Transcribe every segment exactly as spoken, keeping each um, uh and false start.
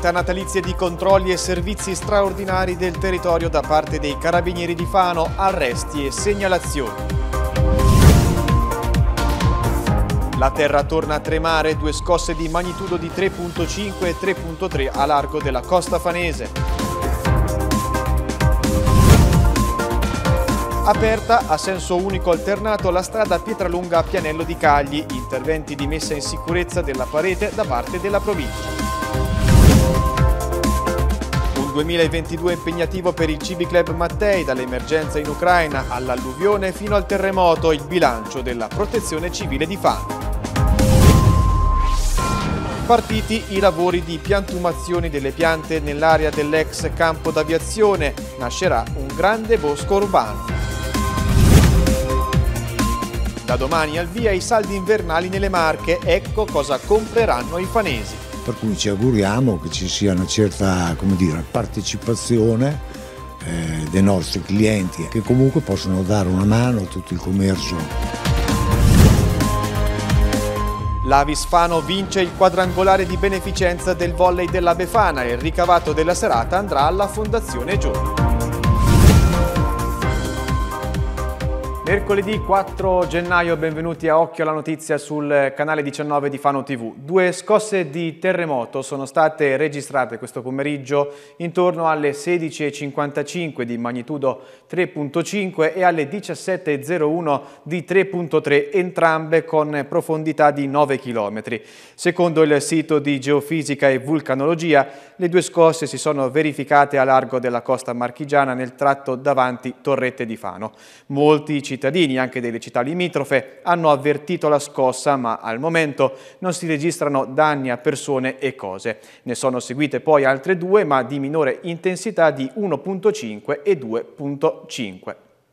giornata natalizia di controlli e servizi straordinari del territorio da parte dei Carabinieri di Fano, arresti e segnalazioni. La terra torna a tremare, due scosse di magnitudo di tre virgola cinque e tre virgola tre a largo della costa fanese. Aperta a senso unico alternato la strada Pietralunga a Pianello di Cagli, interventi di messa in sicurezza della parete da parte della provincia. Un duemilaventidue impegnativo per il C B Club Mattei, dall'emergenza in Ucraina all'alluvione fino al terremoto, il bilancio della Protezione Civile di Fano. Partiti i lavori di piantumazione delle piante nell'area dell'ex campo d'aviazione, nascerà un grande bosco urbano. Da domani al via i saldi invernali nelle Marche, ecco cosa compreranno i fanesi. Per cui ci auguriamo che ci sia una certa, come dire, partecipazione eh, dei nostri clienti, che comunque possono dare una mano a tutto il commercio. L'Avis Fano vince il quadrangolare di beneficenza del volley della Befana e il ricavato della serata andrà alla Fondazione Giovani. Mercoledì quattro gennaio, benvenuti a Occhio alla Notizia sul canale diciannove di Fano tivù. Due scosse di terremoto sono state registrate questo pomeriggio intorno alle sedici e cinquantacinque di magnitudo tre virgola cinque e alle diciassette e zero uno di tre virgola tre, entrambe con profondità di nove chilometri. Secondo il sito di Geofisica e Vulcanologia, le due scosse si sono verificate a largo della costa marchigiana nel tratto davanti Torrette di Fano. Molti cittadini, anche delle città limitrofe, hanno avvertito la scossa, ma al momento non si registrano danni a persone e cose. Ne sono seguite poi altre due, ma di minore intensità, di uno virgola cinque e due virgola cinque.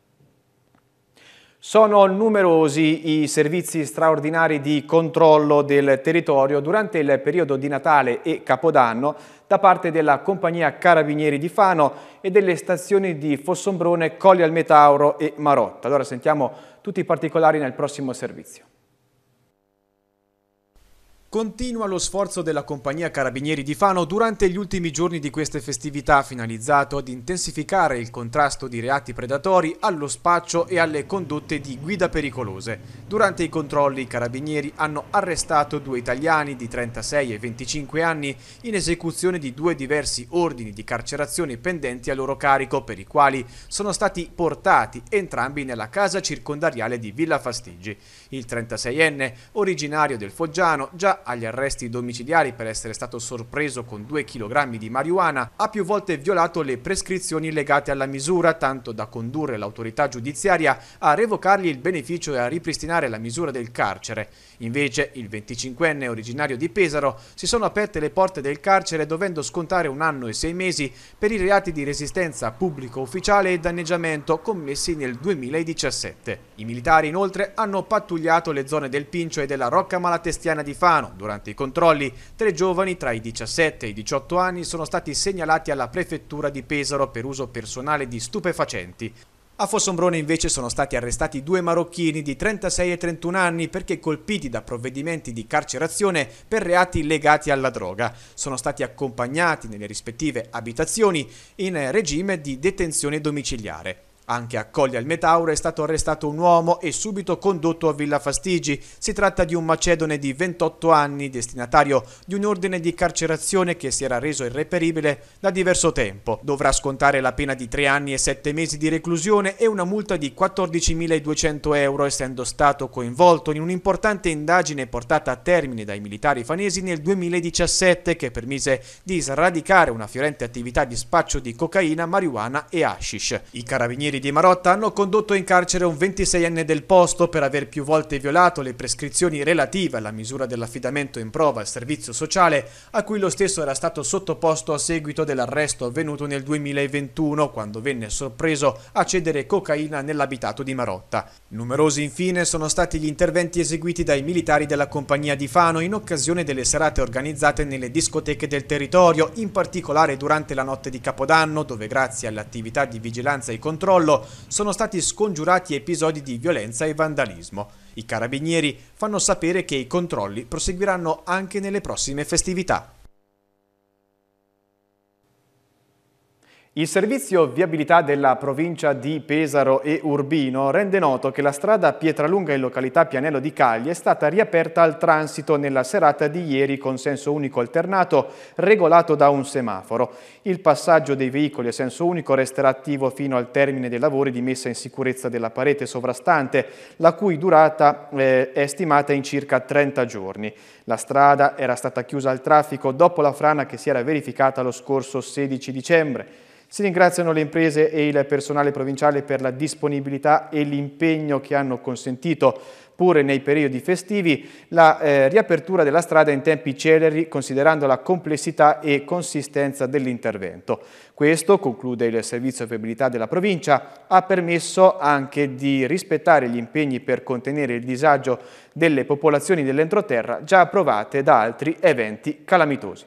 Sono numerosi i servizi straordinari di controllo del territorio durante il periodo di Natale e Capodanno da parte della Compagnia Carabinieri di Fano e delle stazioni di Fossombrone, Colli al Metauro e Marotta. Allora sentiamo tutti i particolari nel prossimo servizio. Continua lo sforzo della Compagnia Carabinieri di Fano durante gli ultimi giorni di queste festività, finalizzato ad intensificare il contrasto di reati predatori, allo spaccio e alle condotte di guida pericolose. Durante i controlli i carabinieri hanno arrestato due italiani di trentasei e venticinque anni in esecuzione di due diversi ordini di carcerazione pendenti a loro carico, per i quali sono stati portati entrambi nella casa circondariale di Villa Fastigi. Il trentaseienne, originario del Foggiano, già agli arresti domiciliari per essere stato sorpreso con due chilogrammi di marijuana, ha più volte violato le prescrizioni legate alla misura, tanto da condurre l'autorità giudiziaria a revocargli il beneficio e a ripristinare la misura del carcere. Invece il venticinquenne, originario di Pesaro, si sono aperte le porte del carcere dovendo scontare un anno e sei mesi per i reati di resistenza pubblico ufficiale e danneggiamento commessi nel duemiladiciassette. I militari inoltre hanno pattugliato le zone del Pincio e della Rocca Malatestiana di Fano. Durante i controlli, tre giovani tra i diciassette e i diciotto anni sono stati segnalati alla prefettura di Pesaro per uso personale di stupefacenti. A Fossombrone invece sono stati arrestati due marocchini di trentasei e trentuno anni perché colpiti da provvedimenti di carcerazione per reati legati alla droga. Sono stati accompagnati nelle rispettive abitazioni in regime di detenzione domiciliare. Anche a Colli al Metauro è stato arrestato un uomo e subito condotto a Villa Fastigi. Si tratta di un macedone di ventotto anni, destinatario di un ordine di carcerazione che si era reso irreperibile da diverso tempo. Dovrà scontare la pena di tre anni e sette mesi di reclusione e una multa di quattordicimiladuecento euro, essendo stato coinvolto in un'importante indagine portata a termine dai militari fanesi nel duemiladiciassette che permise di sradicare una fiorente attività di spaccio di cocaina, marijuana e hashish. I carabinieri di Marotta hanno condotto in carcere un ventiseienne del posto per aver più volte violato le prescrizioni relative alla misura dell'affidamento in prova al servizio sociale, a cui lo stesso era stato sottoposto a seguito dell'arresto avvenuto nel duemilaventuno, quando venne sorpreso a cedere cocaina nell'abitato di Marotta. Numerosi infine sono stati gli interventi eseguiti dai militari della Compagnia di Fano in occasione delle serate organizzate nelle discoteche del territorio, in particolare durante la notte di Capodanno, dove grazie alle attività di vigilanza e controllo sono stati scongiurati episodi di violenza e vandalismo. I carabinieri fanno sapere che i controlli proseguiranno anche nelle prossime festività. Il servizio viabilità della provincia di Pesaro e Urbino rende noto che la strada Pietralunga in località Pianello di Cagli è stata riaperta al transito nella serata di ieri con senso unico alternato regolato da un semaforo. Il passaggio dei veicoli a senso unico resterà attivo fino al termine dei lavori di messa in sicurezza della parete sovrastante, la cui durata eh, è stimata in circa trenta giorni. La strada era stata chiusa al traffico dopo la frana che si era verificata lo scorso sedici dicembre. Si ringraziano le imprese e il personale provinciale per la disponibilità e l'impegno che hanno consentito, pure nei periodi festivi, la eh, riapertura della strada in tempi celeri, considerando la complessità e consistenza dell'intervento. Questo, conclude il servizio viabilità della provincia, ha permesso anche di rispettare gli impegni per contenere il disagio delle popolazioni dell'entroterra già approvate da altri eventi calamitosi.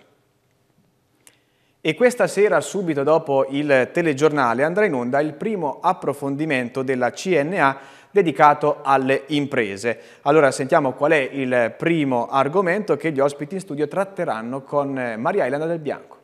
E questa sera, subito dopo il telegiornale, andrà in onda il primo approfondimento della C N A dedicato alle imprese. Allora sentiamo qual è il primo argomento che gli ospiti in studio tratteranno con Maria Elena Del Bianco.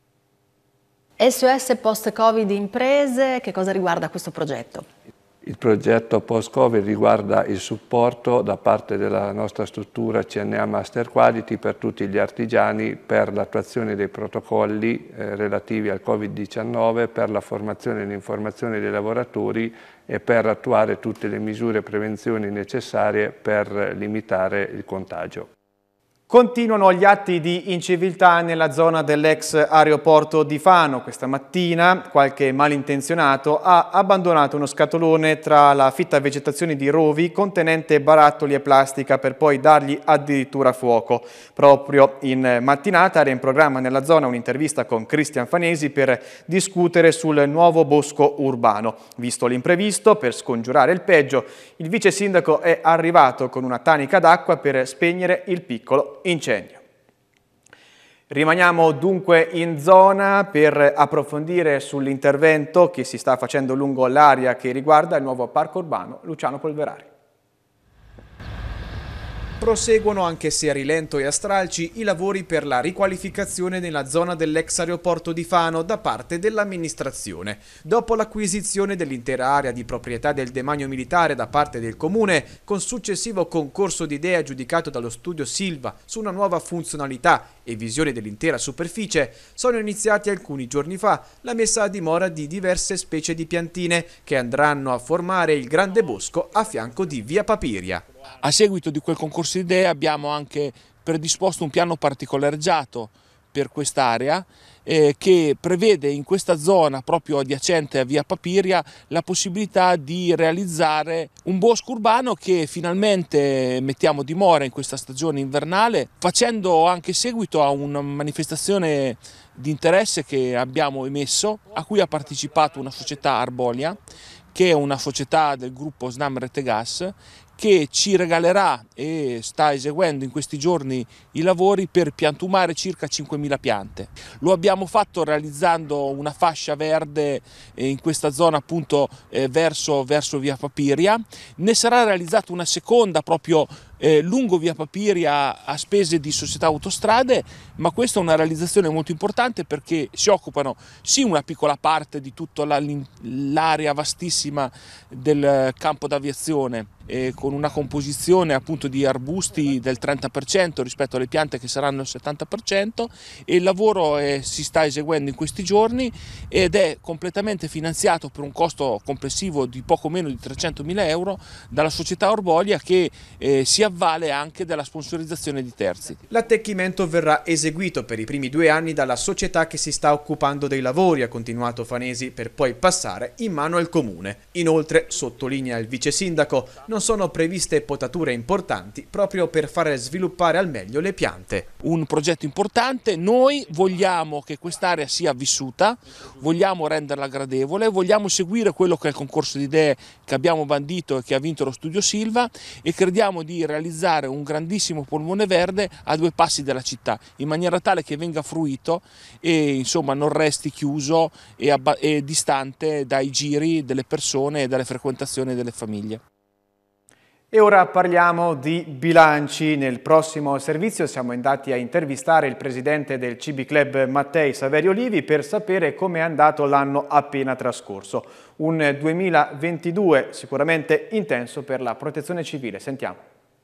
S O S post-Covid imprese, che cosa riguarda questo progetto? Il progetto post-Covid riguarda il supporto da parte della nostra struttura C N A Master Quality per tutti gli artigiani per l'attuazione dei protocolli eh, relativi al Covid diciannove, per la formazione e l'informazione dei lavoratori e per attuare tutte le misure e prevenzioni necessarie per limitare il contagio. Continuano gli atti di inciviltà nella zona dell'ex aeroporto di Fano. Questa mattina qualche malintenzionato ha abbandonato uno scatolone tra la fitta vegetazione di rovi contenente barattoli e plastica per poi dargli addirittura fuoco. Proprio in mattinata era in programma nella zona un'intervista con Cristian Fanesi per discutere sul nuovo bosco urbano. Visto l'imprevisto, per scongiurare il peggio, il vice sindaco è arrivato con una tanica d'acqua per spegnere il piccolo incendio. Rimaniamo dunque in zona per approfondire sull'intervento che si sta facendo lungo l'area che riguarda il nuovo parco urbano Luciano Polverari. Proseguono, anche se a rilento e a stralci, i lavori per la riqualificazione nella zona dell'ex aeroporto di Fano da parte dell'amministrazione. Dopo l'acquisizione dell'intera area di proprietà del demanio militare da parte del comune, con successivo concorso di idee aggiudicato dallo studio Silva su una nuova funzionalità e visione dell'intera superficie, sono iniziati alcuni giorni fa la messa a dimora di diverse specie di piantine che andranno a formare il grande bosco a fianco di via Papiria. A seguito di quel concorso di idee abbiamo anche predisposto un piano particolareggiato per quest'area eh, che prevede in questa zona proprio adiacente a via Papiria la possibilità di realizzare un bosco urbano che finalmente mettiamo a dimora in questa stagione invernale, facendo anche seguito a una manifestazione di interesse che abbiamo emesso, a cui ha partecipato una società Arbolia, che è una società del gruppo Snam Rete Gas, che ci regalerà e sta eseguendo in questi giorni i lavori per piantumare circa cinquemila piante. Lo abbiamo fatto realizzando una fascia verde in questa zona appunto eh, verso, verso via Papiria. Ne sarà realizzata una seconda proprio eh, lungo via Papiria a spese di società autostrade, ma questa è una realizzazione molto importante perché si occupano sì una piccola parte di tutta l'area vastissima del campo d'aviazione, eh, con una composizione appunto di arbusti del trenta per cento rispetto alle piante che saranno il settanta per cento, e il lavoro eh, si sta eseguendo in questi giorni ed è completamente finanziato per un costo complessivo di poco meno di trecentomila euro dalla società Arbolia, che eh, si avvale anche della sponsorizzazione di terzi. L'attecchimento verrà eseguito per i primi due anni dalla società che si sta occupando dei lavori, ha continuato Fanesi, per poi passare in mano al comune. Inoltre, sottolinea il vice sindaco, non sono previste potature importanti proprio per far sviluppare al meglio le piante. Un progetto importante, noi vogliamo che quest'area sia vissuta, vogliamo renderla gradevole, vogliamo seguire quello che è il concorso di idee che abbiamo bandito e che ha vinto lo studio Silva, e crediamo di realizzare un grandissimo polmone verde a due passi dalla città, in maniera tale che venga fruito e insomma non resti chiuso e, e distante dai giri delle persone e dalle frequentazioni delle famiglie. E ora parliamo di bilanci. Nel prossimo servizio siamo andati a intervistare il presidente del C B Club Mattei, Saverio Livi, per sapere come è andato l'anno appena trascorso. Un duemilaventidue sicuramente intenso per la protezione civile. Sentiamo.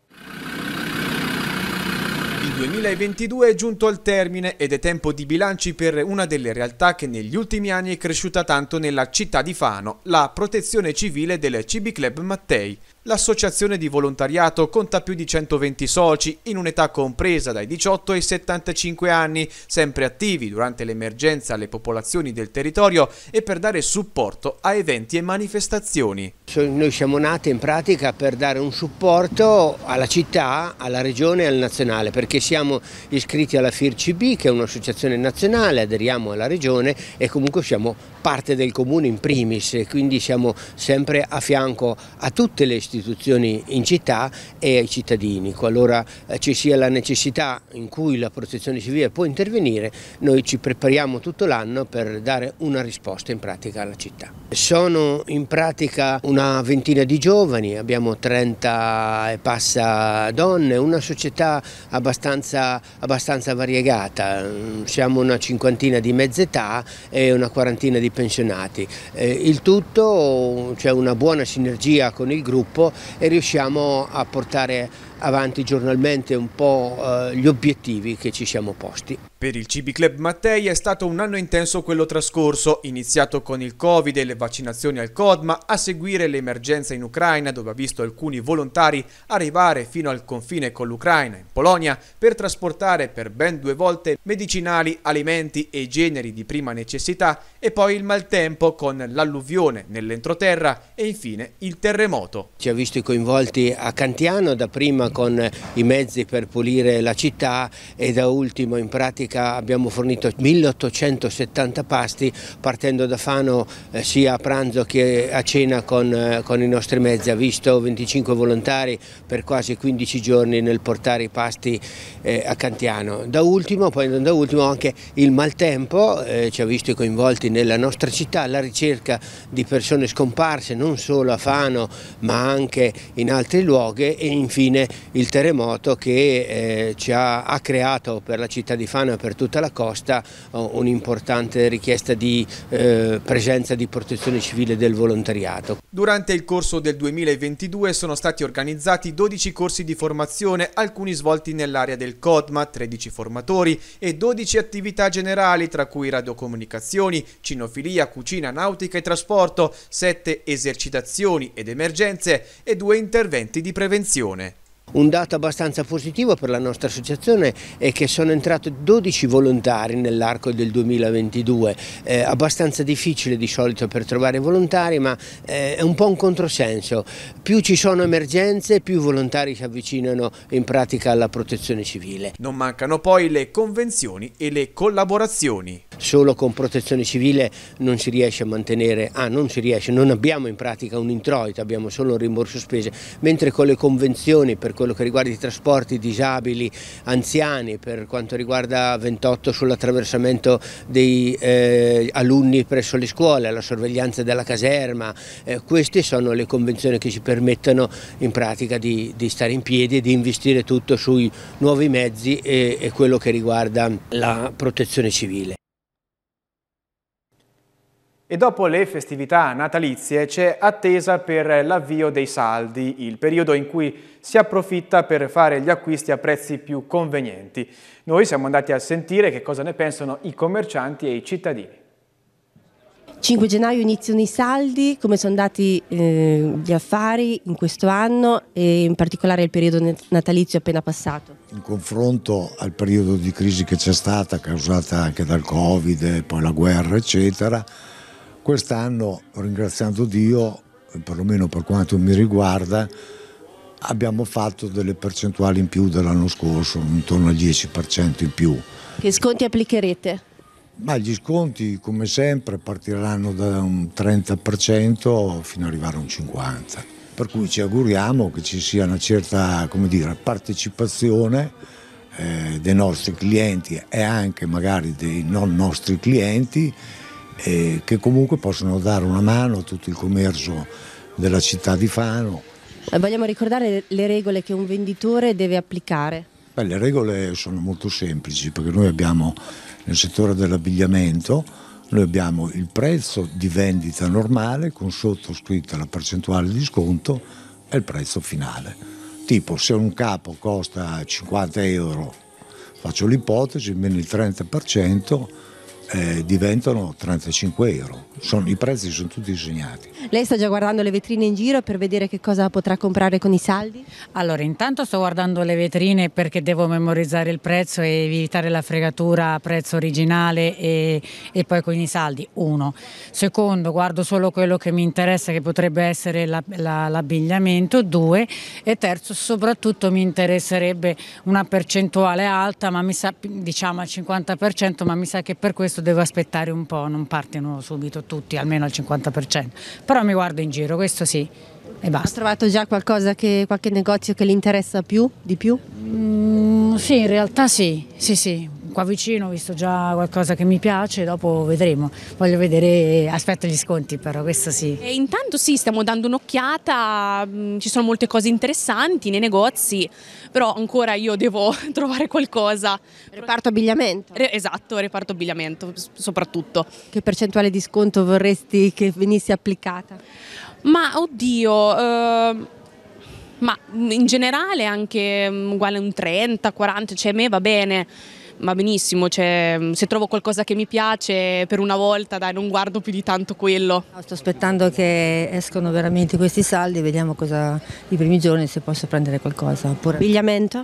Il duemilaventidue è giunto al termine ed è tempo di bilanci per una delle realtà che negli ultimi anni è cresciuta tanto nella città di Fano, la protezione civile del C B Club Mattei. L'associazione di volontariato conta più di centoventi soci in un'età compresa dai diciotto ai settantacinque anni, sempre attivi durante l'emergenza alle popolazioni del territorio e per dare supporto a eventi e manifestazioni. Noi siamo nati in pratica per dare un supporto alla città, alla regione e al nazionale, perché siamo iscritti alla F I R C B, che è un'associazione nazionale, aderiamo alla regione e comunque siamo parte del comune in primis, e quindi siamo sempre a fianco a tutte le istituzioni in città e ai cittadini. Qualora eh, ci sia la necessità in cui la protezione civile può intervenire, noi ci prepariamo tutto l'anno per dare una risposta in pratica alla città. Sono in pratica una ventina di giovani, abbiamo trenta e passa donne, una società abbastanza, abbastanza variegata, siamo una cinquantina di mezza età e una quarantina di pensionati. Eh, il tutto, c'è una buona sinergia con il gruppo e riusciamo a portare avanti giornalmente un po' eh, gli obiettivi che ci siamo posti. Per il C B Club Mattei è stato un anno intenso quello trascorso, iniziato con il Covid e le vaccinazioni al Codma, a seguire l'emergenza in Ucraina, dove ha visto alcuni volontari arrivare fino al confine con l'Ucraina, in Polonia, per trasportare per ben due volte medicinali, alimenti e generi di prima necessità, e poi il maltempo con l'alluvione nell'entroterra e infine il terremoto. Ci ha visto coinvolti a Cantiano, dapprima con i mezzi per pulire la città e da ultimo in pratica abbiamo fornito milleottocentosettanta pasti partendo da Fano eh, sia a pranzo che a cena con, eh, con i nostri mezzi. Ha visto venticinque volontari per quasi quindici giorni nel portare i pasti eh, a Cantiano. Da ultimo, poi non da ultimo, anche il maltempo eh, ci ha visto coinvolti nella nostra città, la ricerca di persone scomparse non solo a Fano ma anche in altri luoghi e infine il terremoto che eh, ci ha, ha creato per la città di Fano e per tutta la costa un'importante richiesta di eh, presenza di protezione civile del volontariato. Durante il corso del duemilaventidue sono stati organizzati dodici corsi di formazione, alcuni svolti nell'area del Codma, tredici formatori e dodici attività generali, tra cui radiocomunicazioni, cinofilia, cucina, nautica e trasporto, sette esercitazioni ed emergenze e due interventi di prevenzione. Un dato abbastanza positivo per la nostra associazione è che sono entrati dodici volontari nell'arco del duemilaventidue, eh, abbastanza difficile di solito per trovare volontari, ma eh, è un po' un controsenso. Più ci sono emergenze, più volontari si avvicinano in pratica alla protezione civile. Non mancano poi le convenzioni e le collaborazioni. Solo con protezione civile non si riesce a mantenere, ah non si riesce, non abbiamo in pratica un introito, abbiamo solo un rimborso spese, mentre con le convenzioni per quello che riguarda i trasporti disabili, anziani, per quanto riguarda ventotto sull'attraversamento dei eh, alunni presso le scuole, la sorveglianza della caserma, eh, queste sono le convenzioni che ci permettono in pratica di, di stare in piedi e di investire tutto sui nuovi mezzi e, e quello che riguarda la protezione civile. E dopo le festività natalizie c'è attesa per l'avvio dei saldi, il periodo in cui si approfitta per fare gli acquisti a prezzi più convenienti. Noi siamo andati a sentire che cosa ne pensano i commercianti e i cittadini. cinque gennaio iniziano i saldi, come sono andati eh, gli affari in questo anno e in particolare il periodo natalizio appena passato? In confronto al periodo di crisi che c'è stata, causata anche dal Covid e poi la guerra eccetera, quest'anno, ringraziando Dio, perlomeno per quanto mi riguarda, abbiamo fatto delle percentuali in più dell'anno scorso, intorno al dieci per cento in più. Che sconti applicherete? Ma gli sconti, come sempre, partiranno da un trenta per cento fino ad arrivare a un cinquanta per cento. Per cui ci auguriamo che ci sia una certa, come dire, partecipazione eh, dei nostri clienti e anche magari dei non nostri clienti, eh, che comunque possono dare una mano a tutto il commercio della città di Fano Vogliamo ricordare le regole che un venditore deve applicare? Beh, le regole sono molto semplici, perché noi abbiamo nel settore dell'abbigliamento noi abbiamo il prezzo di vendita normale con sottoscritta la percentuale di sconto e il prezzo finale. Tipo, se un capo costa cinquanta euro, faccio l'ipotesi, meno il trenta per cento eh, diventano trentacinque euro. Sono, i prezzi sono tutti disegnati. Lei sta già guardando le vetrine in giro per vedere che cosa potrà comprare con i saldi? Allora, intanto sto guardando le vetrine perché devo memorizzare il prezzo e evitare la fregatura prezzo originale e, e poi con i saldi, uno. Secondo, guardo solo quello che mi interessa, che potrebbe essere la, la, l'abbigliamento, due. E terzo, soprattutto mi interesserebbe una percentuale alta, ma mi sa, diciamo al cinquanta per cento, ma mi sa che per questo devo aspettare un po', non partono subito tutti, almeno al cinquanta per cento. Però mi guardo in giro, questo sì, e basta. Ha trovato già qualcosa che, qualche negozio che le interessa più, di più? Mm, sì, in realtà sì, sì, sì. Qua vicino ho visto già qualcosa che mi piace, dopo vedremo. Voglio vedere, aspetto gli sconti però, questo sì. E intanto sì, stiamo dando un'occhiata, ci sono molte cose interessanti nei negozi, però ancora io devo trovare qualcosa. Reparto abbigliamento? Re- esatto, reparto abbigliamento soprattutto. Che percentuale di sconto vorresti che venisse applicata? Ma oddio... Eh... Ma in generale anche uguale un trenta, quaranta, cioè a me va bene, va benissimo, cioè, se trovo qualcosa che mi piace per una volta dai, non guardo più di tanto quello. Sto aspettando che escono veramente questi saldi, vediamo cosa i primi giorni se posso prendere qualcosa. Oppure... Abbigliamento?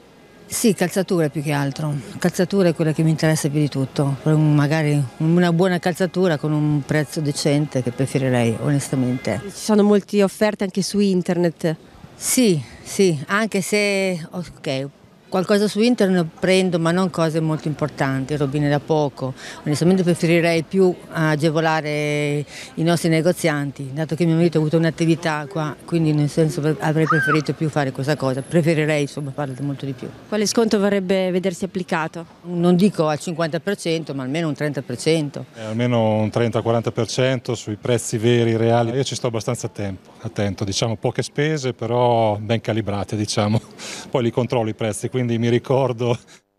Sì, calzature più che altro, calzatura è quella che mi interessa più di tutto, magari una buona calzatura con un prezzo decente che preferirei onestamente. Ci sono molte offerte anche su internet? Sì, sì, anche se ok, qualcosa su internet prendo, ma non cose molto importanti, robine da poco. Onestamente preferirei più agevolare i nostri negozianti, dato che mio marito ha avuto un'attività qua, quindi nel senso avrei preferito più fare questa cosa, preferirei insomma farlo molto di più. Quale sconto vorrebbe vedersi applicato? Non dico al cinquanta per cento, ma almeno un trenta per cento. Eh, almeno un trenta quaranta per cento sui prezzi veri, reali. Io ci sto abbastanza tempo, attento, diciamo poche spese, però ben calibrate, diciamo. Poi li controllo i prezzi, quindi mi ricordo.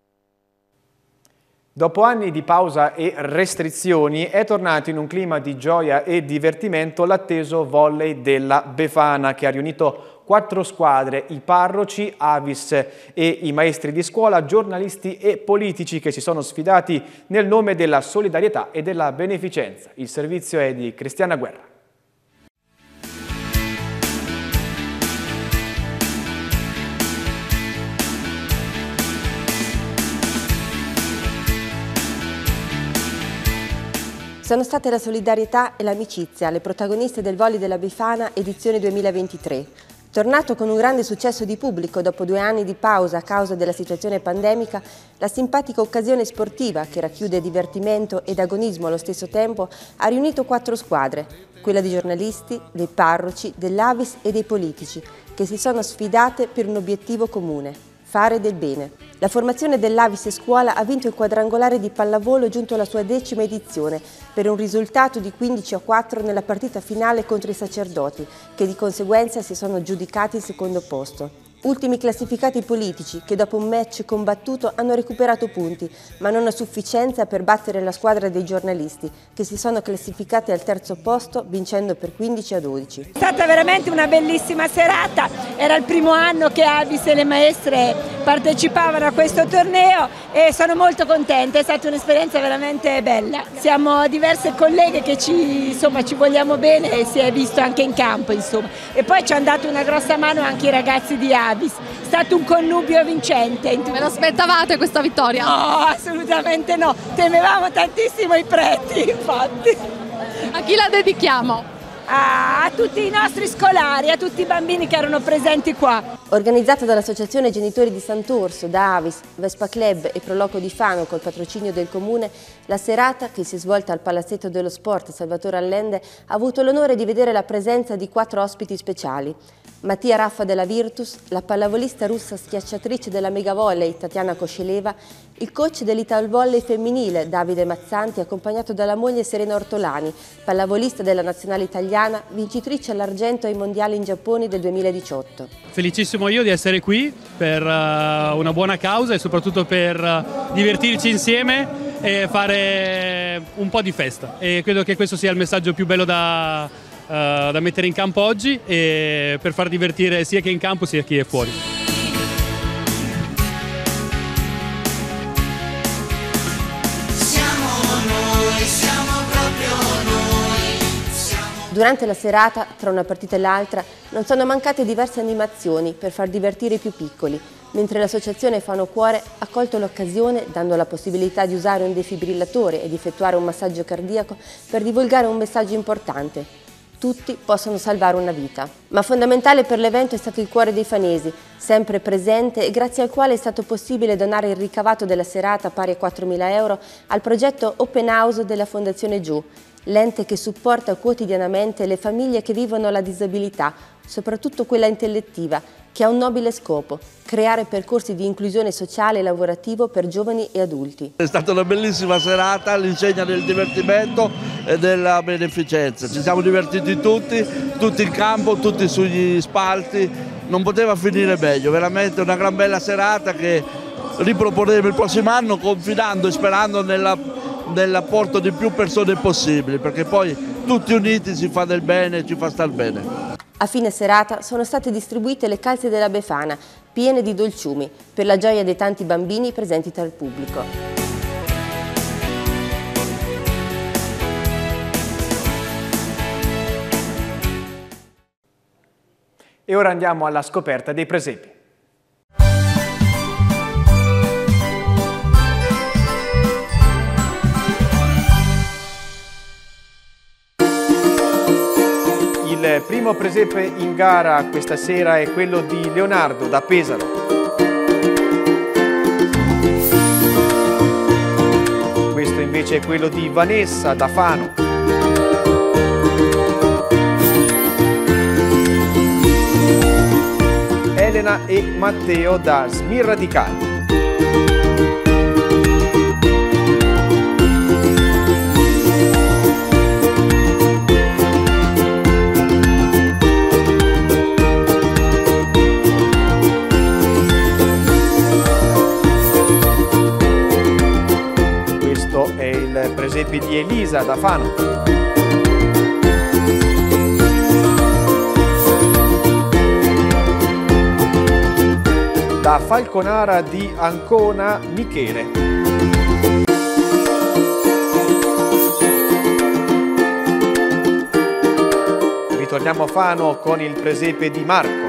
Dopo anni di pausa e restrizioni è tornato in un clima di gioia e divertimento l'atteso volley della Befana, che ha riunito quattro squadre, i parroci, Avis e i maestri di scuola, giornalisti e politici che si sono sfidati nel nome della solidarietà e della beneficenza. Il servizio è di Cristiana Guerra. Sono state la solidarietà e l'amicizia le protagoniste del Volley della Befana edizione duemilaventitré. Tornato con un grande successo di pubblico dopo due anni di pausa a causa della situazione pandemica, la simpatica occasione sportiva, che racchiude divertimento ed agonismo allo stesso tempo, ha riunito quattro squadre, quella dei giornalisti, dei parroci, dell'Avis e dei politici, che si sono sfidate per un obiettivo comune: fare del bene. La formazione dell'Avis Scuola ha vinto il quadrangolare di pallavolo giunto alla sua decima edizione per un risultato di quindici a quattro nella partita finale contro i sacerdoti, che di conseguenza si sono giudicati il secondo posto. Ultimi classificati politici, che dopo un match combattuto hanno recuperato punti, ma non a sufficienza per battere la squadra dei giornalisti, che si sono classificati al terzo posto vincendo per quindici a dodici. È stata veramente una bellissima serata, era il primo anno che Avis e le maestre partecipavano a questo torneo e sono molto contenta, è stata un'esperienza veramente bella. Siamo diverse colleghe che ci, insomma, ci vogliamo bene e si è visto anche in campo, insomma. E poi ci hanno dato una grossa mano anche i ragazzi di Avis. È stato un connubio vincente. Ve lo aspettavate questa vittoria? No, assolutamente no, temevamo tantissimo i preti, infatti. A chi la dedichiamo? A, a tutti i nostri scolari, a tutti i bambini che erano presenti qua. Organizzata dall'Associazione Genitori di Sant'Orso, da Avis, Vespa Club e Proloco di Fano col patrocinio del Comune, la serata, che si è svolta al Palazzetto dello Sport Salvatore Allende, ha avuto l'onore di vedere la presenza di quattro ospiti speciali. Mattia Raffa della Virtus, la pallavolista russa schiacciatrice della Megavolley Tatiana Kosceleva il coach dell'Italvolley femminile Davide Mazzanti, accompagnato dalla moglie Serena Ortolani, pallavolista della nazionale italiana, vincitrice all'argento ai mondiali in Giappone del duemiladiciotto. Felicissimo io di essere qui per una buona causa e soprattutto per divertirci insieme e fare un po' di festa, e credo che questo sia il messaggio più bello da, uh, da mettere in campo oggi, e per far divertire sia chi è in campo sia chi è fuori. Siamo noi, siamo proprio noi. Siamo... Durante la serata, tra una partita e l'altra, non sono mancate diverse animazioni per far divertire i più piccoli, mentre l'associazione Fano Cuore ha colto l'occasione, dando la possibilità di usare un defibrillatore e di effettuare un massaggio cardiaco, per divulgare un messaggio importante. Tutti possono salvare una vita. Ma fondamentale per l'evento è stato il cuore dei fanesi, sempre presente e grazie al quale è stato possibile donare il ricavato della serata, pari a quattromila euro, al progetto Open House della Fondazione Giù, l'ente che supporta quotidianamente le famiglie che vivono la disabilità, soprattutto quella intellettiva, che ha un nobile scopo: creare percorsi di inclusione sociale e lavorativo per giovani e adulti. È stata una bellissima serata all'insegna del divertimento e della beneficenza. Ci siamo divertiti tutti, tutti in campo, tutti sugli spalti, non poteva finire meglio, veramente una gran bella serata che riproporremo il prossimo anno, confidando e sperando nella, nell'apporto di più persone possibili, perché poi tutti uniti si fa del bene e ci fa star bene. A fine serata sono state distribuite le calze della Befana, piene di dolciumi, per la gioia dei tanti bambini presenti tra il pubblico. E ora andiamo alla scoperta dei presepi. Il primo presepe in gara questa sera è quello di Leonardo da Pesaro. Questo invece è quello di Vanessa da Fano. Elena e Matteo da Smirra di Calvi. Il presepe di Elisa da Fano. Da Falconara di Ancona, Michele. Ritorniamo a Fano con il presepe di Marco.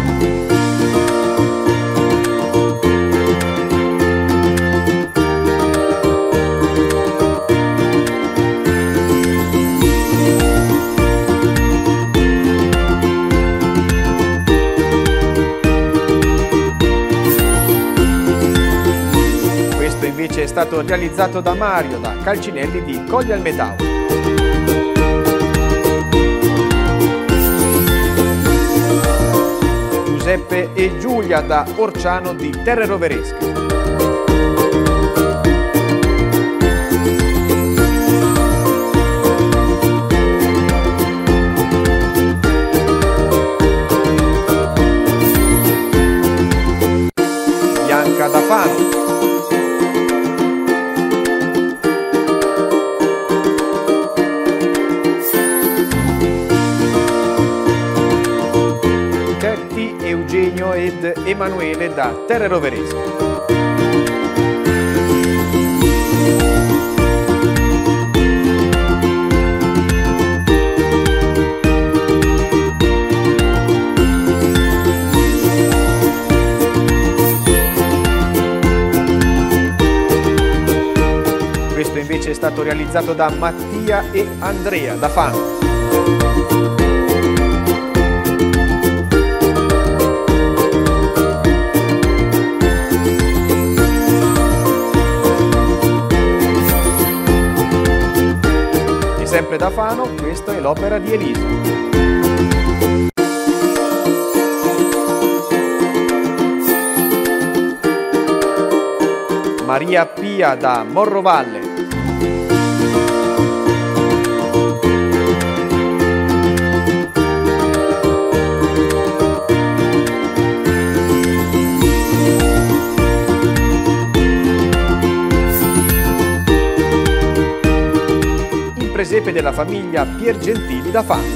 Invece è stato realizzato da Mario da Calcinelli di Colli al Metao. Giuseppe e Giulia da Orciano di Terre Roveresche. Bianca da Fano. Eugenio ed Emanuele da Terre Roveresche. Questo invece è stato realizzato da Mattia e Andrea da Fano. Sempre da Fano, questa è l'opera di Elisa. Maria Pia da Morrovalle. Presepe della famiglia Piergentili da Fano.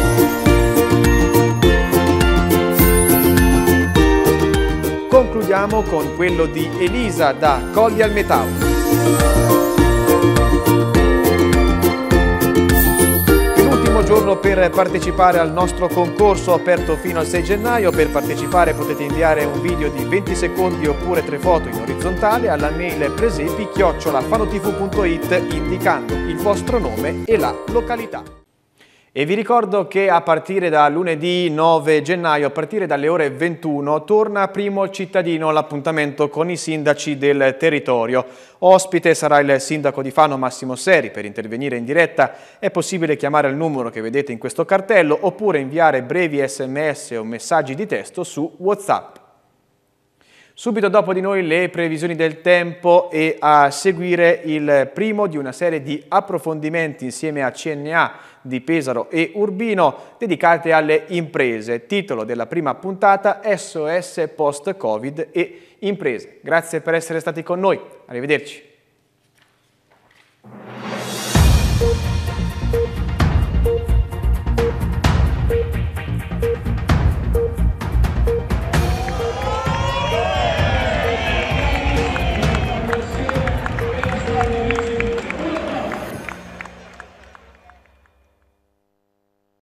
Concludiamo con quello di Elisa da Colli al Metauro. Penultimo giorno per partecipare al nostro concorso aperto fino al sei gennaio. Per partecipare potete inviare un video di venti secondi oppure tre foto in orizzontale alla mail presepi chiocciola fanotv punto it indicando il vostro nome e la località. E vi ricordo che a partire da lunedì nove gennaio, a partire dalle ore ventuno, torna Primo il Cittadino, l'appuntamento con i sindaci del territorio. Ospite sarà il sindaco di Fano Massimo Seri. Per intervenire in diretta è possibile chiamare il numero che vedete in questo cartello oppure inviare brevi sms o messaggi di testo su WhatsApp. Subito dopo di noi le previsioni del tempo e a seguire il primo di una serie di approfondimenti insieme a C N A di Pesaro e Urbino dedicate alle imprese. Titolo della prima puntata: S O S post-Covid e imprese. Grazie per essere stati con noi. Arrivederci.